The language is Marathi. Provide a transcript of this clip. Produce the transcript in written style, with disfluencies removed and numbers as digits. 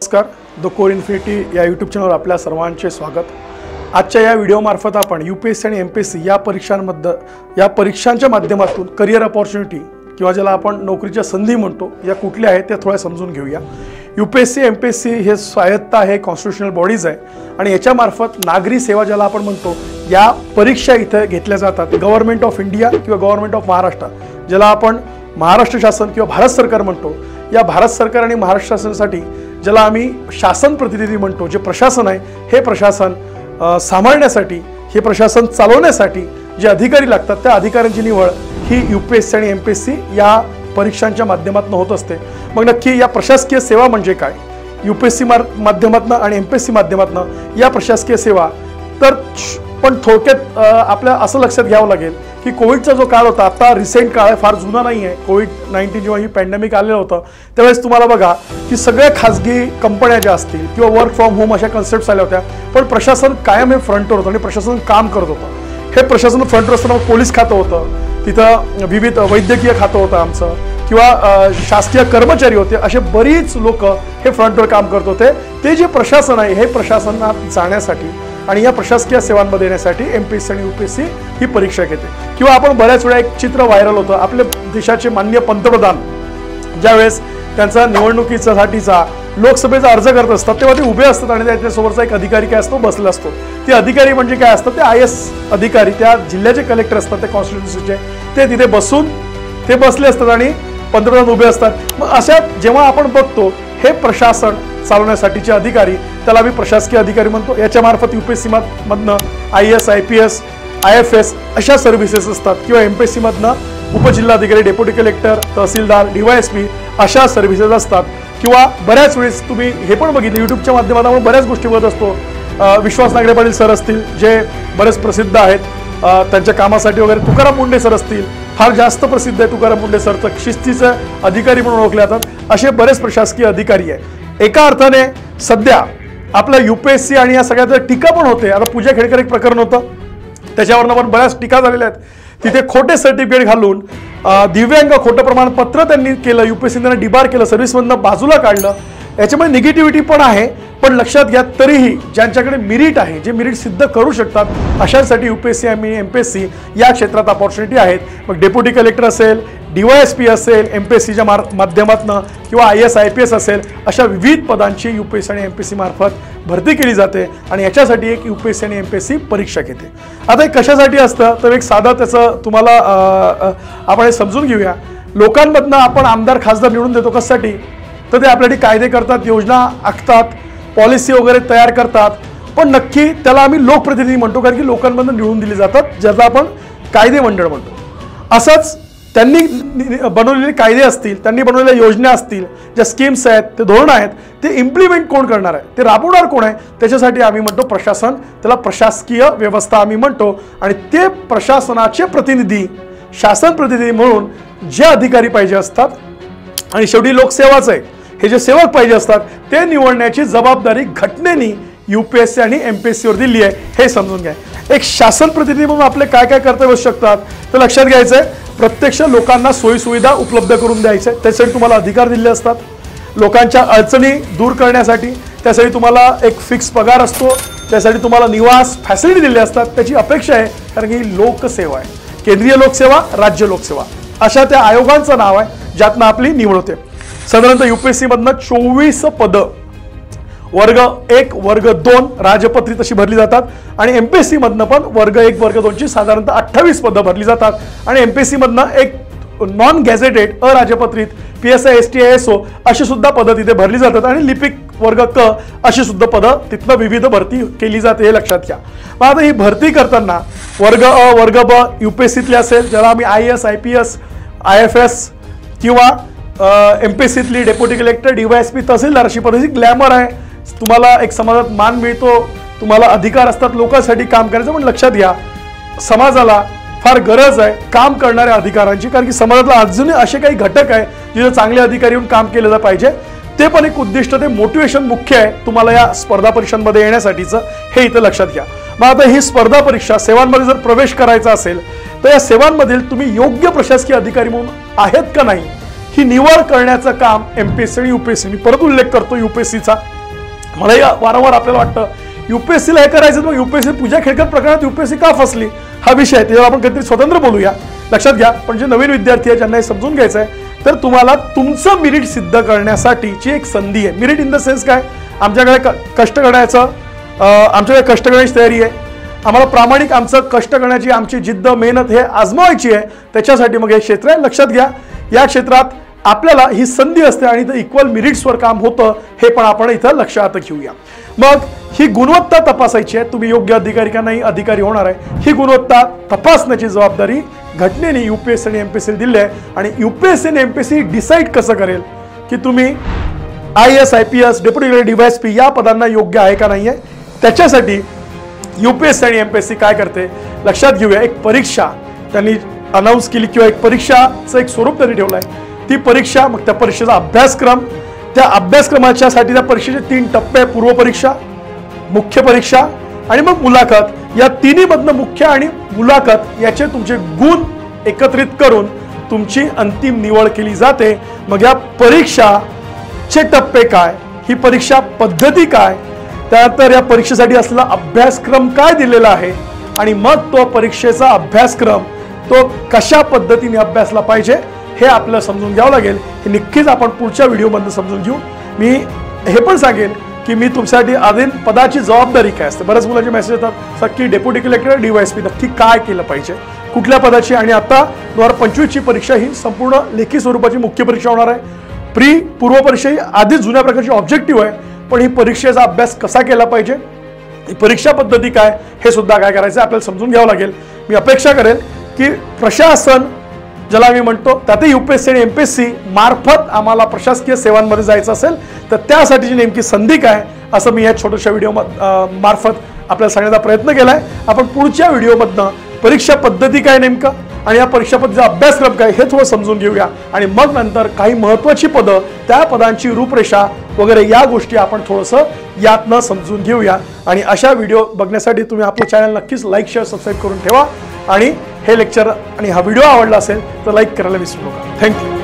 नमस्कार, द कोर इन्फिनिटी या यूट्यूब चॅनलवर आपल्या सर्वांचे स्वागत। आजच्या या व्हिडिओमार्फत आपण यूपीएससी आणि एमपीएससी या परीक्षांच्या माध्यमातून करिअर अपॉर्च्युनिटी किंवा ज्याला आपण नोकरीच्या संधी म्हणतो या कुठल्या आहेत ते थोडं समजून घेऊया। यूपीएससी एमपीएससी हे स्वायत्त आहे, कॉन्स्टिट्यूशनल बॉडीज आहे आणि याच्यामार्फत नागरी सेवा ज्याला आपण म्हणतो या परीक्षा इथे घेतल्या जातात। गव्हर्नमेंट ऑफ इंडिया किंवा गव्हर्नमेंट ऑफ महाराष्ट्र ज्याला आपण महाराष्ट्र शासन किंवा भारत सरकार म्हणतो, या भारत सरकार आणि महाराष्ट्र शासनासाठी ज्याला आम्ही शासन प्रतिनिधी म्हणतो, जे प्रशासन आहे हे प्रशासन सांभाळण्यासाठी, हे प्रशासन चालवण्यासाठी जे अधिकारी लागतात त्या अधिकाऱ्यांची निवड ही यूपीएससी आणि एमपीएससी या परीक्षांच्या माध्यमातून होत असते। मग नक्की या प्रशासकीय सेवा म्हणजे काय, यूपीएससी माध्यमातून आणि एमपीएससी माध्यमातून या प्रशासकीय सेवा, तर पण थोडक्यात आपल्या असं लक्षात घ्यावं लागेल की कोविडचा जो काळ होता, आता रिसेंट काळ आहे, फार जुना नाही आहे। कोविड-19 जेव्हा ही पॅन्डेमिक आलेलं होतं त्यावेळेस तुम्हाला बघा की सगळ्या खाजगी कंपन्या ज्या असतील किंवा वर्क फ्रॉम होम अशा कन्सेप्ट्स आल्या होत्या, पण प्रशासन कायम हे फ्रंटवर होतं आणि प्रशासन काम करत होतं। हे प्रशासन फ्रंटवर असताना पोलीस खातं होतं, तिथं विविध वैद्यकीय खातं होतं आमचं, किंवा शासकीय कर्मचारी होते, असे बरीच लोक हे फ्रंटवर काम करत होते। ते जे प्रशासन आहे हे प्रशासनात जाण्यासाठी आणि या प्रशासकीय सेवांमध्ये येण्यासाठी एमपीएससी आणि यूपीएससी ही परीक्षा घेते। किंवा आपण बऱ्याच वेळा एक चित्र व्हायरल होतं, आपल्या देशाचे माननीय पंतप्रधान ज्यावेळेस त्यांचा निवडणुकीसाठीचा लोकसभेचा अर्ज करत असतात तेव्हा ते उभे असतात आणि त्याच्यासोबतचा एक अधिकारी काय असतो, बसला असतो। ते अधिकारी म्हणजे काय असतात, ते IAS अधिकारी, त्या जिल्ह्याचे कलेक्टर असतात, ते कॉन्स्टिट्युन्सीचे, ते तिथे बसून ते बसले असतात आणि पंतप्रधान उभे असतात। मग अशा जेव्हा आपण बघतो हे प्रशासन चालवण्यासाठीचे अधिकारी, त्याला आम्ही प्रशासकीय अधिकारी म्हणतो। याच्यामार्फत यूपीएससी मधनं IAS, IPS, IFS अशा सर्व्हिसेस असतात, किंवा एमपीएससी मधनं उपजिल्हाधिकारी, डेप्युटी कलेक्टर, तहसीलदार, DYSP अशा सर्व्हिसेस असतात। किंवा बऱ्याच वेळेस तुम्ही हे पण बघितलं, यूट्यूबच्या माध्यमातून आपण बऱ्याच गोष्टी बघत असतो। विश्वास नागरे पाटील सर असतील जे बरेच प्रसिद्ध आहेत त्यांच्या कामासाठी वगैरे, तुकाराम मुंडे सर असतील, फार जास्त प्रसिद्ध आहे तुकाराम मुंडे सर, तर शिस्तीचे अधिकारी म्हणून ओळखले जातात। असे बरेच प्रशासकीय अधिकारी आहे। एका अर्थाने सध्या आपल्या यूपीएससी आणि या सगळ्यात टीका पण होते। आता पूजा खेडकर एक प्रकरण होतं, त्याच्यावरनं पण बऱ्याच टीका झालेल्या आहेत। तिथे खोटे सर्टिफिकेट घालून दिव्यांग खोटं प्रमाणपत्र त्यांनी केलं, यूपीएससी त्यांना डिबार केलं, सर्व्हिसमधनं बाजूला काढलं। याच्यामुळे निगेटिव्हिटी पण आहे, पण लक्षात घ्या तरीही ज्यांच्याकडे मेरिट आहे, जे मेरिट सिद्ध करू शकतात, अशांसाठी यूपीएससी आणि एमपीएससी या क्षेत्रात अपॉर्च्युनिटी आहेत। मग डेप्युटी कलेक्टर असेल, DYSP असेल, एमपीएससीच्या माध्यमातून किंवा IAS, IPS असेल, अशा विविध पदांची यूपीएससी आणि एमपीएससी मार्फत भरती केली जाते आणि याच्यासाठी एक यूपीएससी आणि एमपीएससी परीक्षा घेते। आता हे कशासाठी असतं, तर एक साधा त्याचं तुम्हाला आपण हे समजून घेऊया। लोकांमधनं आपण आमदार खासदार निवडून देतो कशासाठी, तर ते आपल्यासाठी कायदे करतात, योजना आखतात, पॉलिसी वगैरे तयार करतात, पण नक्की त्याला आम्ही लोकप्रतिनिधी म्हणतो, कारण की लोकांमधून निवडून दिले जातात, ज्याला आपण कायदे मंडळ म्हणतो। असंच त्यांनी बनवलेले कायदे असतील, त्यांनी बनवलेल्या योजना असतील, ज्या स्कीम्स आहेत, ते धोरण आहेत, ते इम्प्लिमेंट कोण करणार आहे, ते राबवणार कोण आहे, त्याच्यासाठी आम्ही म्हणतो प्रशासन, त्याला प्रशासकीय व्यवस्था आम्ही म्हणतो। आणि ते प्रशासनाचे प्रतिनिधी, शासन प्रतिनिधी म्हणून जे अधिकारी पाहिजे असतात, आणि शेवटी लोकसेवाच आहे, हे जे सेवक पाहिजे असतात ते निवडण्याची जबाबदारी घटनेने यूपीएससी आणि एमपीएससी वर दिली आहे, हे समजून घ्या। एक शासन प्रतिनिधी म्हणून आपले काय काय कर्तव्य असू शकतात तर लक्षात घ्यायचं आहे, प्रत्यक्ष लोकांना सोयी सुविधा उपलब्ध करून द्यायचे, त्यासाठी तुम्हाला अधिकार दिले असतात। लोकांच्या अडचणी दूर करण्यासाठी त्यासाठी तुम्हाला एक फिक्स पगार असतो, त्यासाठी तुम्हाला निवास फॅसिलिटी दिले असतात, त्याची अपेक्षा आहे, कारण की लोकसेवा आहे, केंद्रीय लोकसेवा, राज्य लोकसेवा अशा त्या आयोगांचं नाव आहे ज्यातनं आपली निवड होते। साधारणतः यूपीएससी मधनं 24 पदं वर्ग 1 वर्ग 2 राजपत्रित अशी भरली जातात, आणि एमपीएससी मधनं पण वर्ग 1 वर्ग 2 ची साधारणतः 28 पदं भरली जातात। आणि एमपीएससी मधनं एक नॉन गॅझेटेड अराजपत्रित PSI ST ISO अशी सुद्धा पदं तिथे भरली जातात, आणि लिपिक वर्ग क अशी सुद्धा पदं तिथनं विविध भरती केली जाते, हे लक्षात घ्या। मग आता ही भरती करताना वर्ग अ वर्ग ब यूपीएससीतले असेल, ज्याला आम्ही IAS, IPS, IFS किंवा एमपीएससीतली डेप्युटी कलेक्टर, DYSP, तहसीलदार अशी पदं, ग्लॅमर आहे, तुम्हाला एक समाजात मान मिळतो, तुम्हाला अधिकार असतात लोकांसाठी काम करायचं। पण लक्षात घ्या, समाजाला फार गरज आहे काम करणाऱ्या अधिकाऱ्यांची, कारण की समाजातला अजूनही असे काही घटक आहे जिथे चांगले अधिकारी येऊन काम केलं पाहिजे, ते पण एक उद्दिष्ट, ते मोटिवेशन मुख्य आहे तुम्हाला या स्पर्धा परीक्षांमध्ये येण्यासाठीचं, हे इथं लक्षात घ्या। मग आता ही स्पर्धा परीक्षा सेवांमध्ये जर प्रवेश करायचा असेल तर या सेवांमधील तुम्ही योग्य प्रशासकीय अधिकारी म्हणून आहेत का नाही ही निवड करण्याचं काम एमपीएससी आणि यूपीएससी, मी परत उल्लेख करतो यूपीएससीचा, मलाही वारंवार आपल्याला वाटतं यूपीएससीला हे करायचं, मग यूपीएससी पूजा खेळकर प्रकरणात यूपीएससी का फसली हा विषय आहे, त्याच्यावर आपण कधीतरी स्वतंत्र बोलूया. लक्षात घ्या. पण जे नवीन विद्यार्थी आहे ज्यांना हे समजून घ्यायचं आहे, तर तुम्हाला तुमचं मेरिट सिद्ध करण्यासाठीची एक संधी आहे. मेरिट इन द सेन्स काय, आमच्याकडे कष्ट करण्याचं, आमच्याकडे कष्ट करण्याची तयारी आहे, आम्हाला प्रामाणिक आमचं कष्ट करण्याची आमची जिद्द मेहनत हे आजमावायची आहे. त्याच्यासाठी मग हे क्षेत्र आहे. लक्षात घ्या, या क्षेत्रात आपल्याला ही संधी असते आणि इथं इक्वल मेरिट्सवर काम होतं, हे पण आपण इथं लक्षात घेऊया. मग ही गुणवत्ता तपासायची आहे, तुम्ही योग्य अधिकारी का नाही अधिकारी होणार आहे, ही गुणवत्ता तपासण्याची जबाबदारी घटनेने यूपीएससी आणि एमपीएससी दिली आहे. आणि यूपीएससी आणि एमपीएससी डिसाईड कसं करेल की तुम्ही IAS IPS डेप्युटी DYSP या पदांना योग्य आहे का नाही आहे. त्याच्यासाठी यूपीएससी आणि एमपीएससी काय करते लक्षात घेऊया. एक परीक्षा त्यांनी अनाऊन्स केली किंवा एक परीक्षाचं एक स्वरूप त्यांनी ठेवलं आहे. ती परीक्षा, मग त्या परीक्षेचा अभ्यासक्रम, त्या अभ्यासक्रमाच्यासाठी त्या परीक्षेचे 3 टप्पे, पूर्व परीक्षा, मुख्य परीक्षा आणि मग मुलाखत. या तिन्ही मधनं मुख्य आणि मुलाखत याचे तुमचे गुण एकत्रित करून तुमची अंतिम निवड केली जाते. मग या परीक्षाचे टप्पे काय, ही परीक्षा पद्धती काय, त्यानंतर या परीक्षेसाठी असलेला अभ्यासक्रम काय दिलेला आहे आणि मग तो परीक्षेचा अभ्यासक्रम तो कशा पद्धतीने अभ्यासला पाहिजे हे आपल्याला समजून घ्यावं लागेल. हे नक्कीच आपण पुढच्या व्हिडिओमध्ये समजून घेऊ. मी हे पण सांगेन की मी तुमच्यासाठी अधीन पदाची जबाबदारी काय असते. बऱ्याच मुलांचे मेसेज येतात सर की डेप्युटी कलेक्टर DYSP नक्की काय केलं पाहिजे, कुठल्या पदाची. आणि आता 2025ची परीक्षा ही संपूर्ण लेखी स्वरूपाची मुख्य परीक्षा होणार आहे. पूर्व परीक्षा ही आधीच जुन्या प्रकारची ऑब्जेक्टिव्ह आहे, पण ही परीक्षेचा अभ्यास कसा केला पाहिजे, ही परीक्षा पद्धती काय, हे सुद्धा काय करायचं आपल्याला समजून घ्यावं लागेल. मी अपेक्षा करेन की प्रशासन ज्याला मी म्हणतो त्यातही यूपीएससी आणि एमपीएससी मार्फत आम्हाला प्रशासकीय सेवांमध्ये जायचं असेल तर त्यासाठीची नेमकी संधी काय, असं मी या छोट्याशा व्हिडिओ मार्फत आपल्याला सांगण्याचा प्रयत्न केलाय. आपण पुढच्या व्हिडिओमधनं परीक्षा पद्धती काय नेमकं आणि या परीक्षा पद्धतीचा अभ्यासक्रम काय हे थोडं समजून घेऊया. आणि मग नंतर काही महत्त्वाची पदं, त्या पदांची रूपरेषा वगैरे या गोष्टी आपण थोडंसं यातनं समजून घेऊया. आणि अशा व्हिडिओ बघण्यासाठी तुम्ही आपलं चॅनल नक्कीच लाईक शेअर सबस्क्राईब करून ठेवा. आणि हे लेक्चर आणि हा व्हिडिओ आवडला असेल तर लाईक करायला विसरू नका. थँक्यू.